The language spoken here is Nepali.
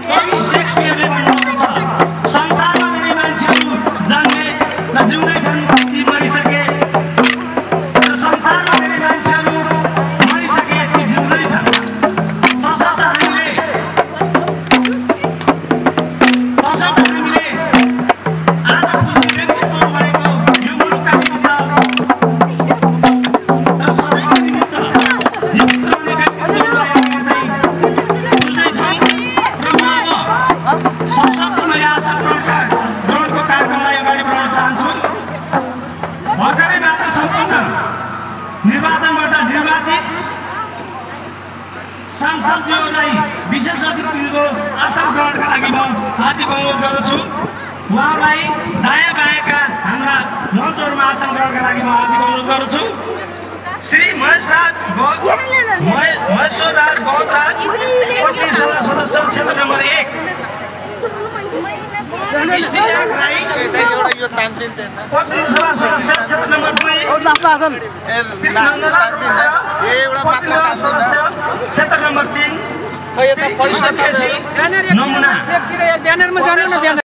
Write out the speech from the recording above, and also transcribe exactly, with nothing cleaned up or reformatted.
कवि शेक्सपियरले भन्नुभएको छ संसारमा धेरै मान्छेहरू जन्मे र जिउँदैछन् ती मरिसके र संसारमा धेरै मान्छेहरू मरिसके ती जिउँदैछन् तसर्थ हामीले तसर्थ हामीले आज बुझ्ने व्यक्तित्वहरू भएको यो मुलुकका निमित्त र सबैको निमित्त जीवित रहने व्यक्तित्वहरूलाई हामीले चाहिँ बुझ्दैछौँ र म अब सशक्त महिला आशा ग्रहणका ग्रहणको कार्यक्रमलाई अगाडि बढाउन चाहन्छु। भर्खरै मात्र सम्पन्न निर्वाचनबाट निर्वाचित सांसदज्यूहरूलाई विशेष अतिथिको आसन ग्रहणका लागि म हार्दिक अनुरोध गर्दछु। उहाँलाई दायाँ बायाँका हाम्रा मञ्चहरूमा आसन ग्रहणका लागि म हार्दिक अनुरोध गर्दछु। श्री महेशराज महेश्वरराज गौतराज पत्नी सभा सदस्य क्षेत्र नम्बर एक इस्तियाक राई पत्नी सभा सदस्य क्षेत्र नम्बर दुई सदस्य क्षेत्र नम्बर तीन नमुना